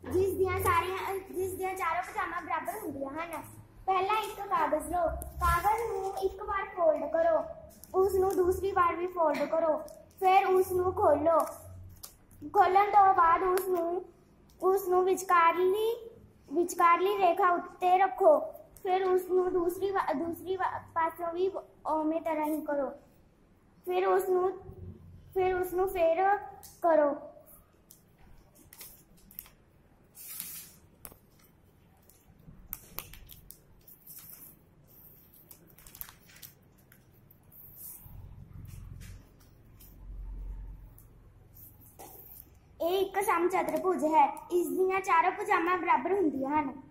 ਜਿਸ ਦੀਆਂ ਚਾਰੋਂ ਭੁਜਾਵਾਂ ਬਰਾਬਰ ਹੁੰਦੀਆਂ ਹਨ। ਪਹਿਲਾਂ ਇੱਕ ਕਾਗਜ਼ ਲਓ। ਕਾਗਜ਼ ਨੂੰ ਇੱਕ ਵਾਰ ਫੋਲਡ ਕਰੋ, ਉਸ ਨੂੰ ਦੂਸਰੀ ਵਾਰ ਵੀ ਫੋਲਡ ਕਰੋ, ਫਿਰ ਉਸ ਨੂੰ ਖੋਲ੍ਹੋ। ਖੋਲ੍ਹਣ ਤੋਂ ਬਾਅਦ ਉਸ ਨੂੰ ਵਿਚਕਾਰਲੀ ਰੇਖਾ ਉੱਤੇ ਰੱਖੋ। ਫਿਰ ਉਸ ਨੂੰ ਦੂਸਰੀ ਪਾਸੋਂ ਵੀ ਉਵੇਂ ਤਰ੍ਹਾਂ ਹੀ ਕਰੋ। ਫਿਰ ਉਸ ਨੂੰ ਫੇਰ ਕਰੋ। ਇਹ ਇੱਕ ਸਮਚਤੁਰਭੁਜ ਹੈ। ਇਸ ਦੀਆਂ ਚਾਰੋਂ ਭੁਜਾਵਾਂ ਬਰਾਬਰ ਹੁੰਦੀਆਂ ਹਨ।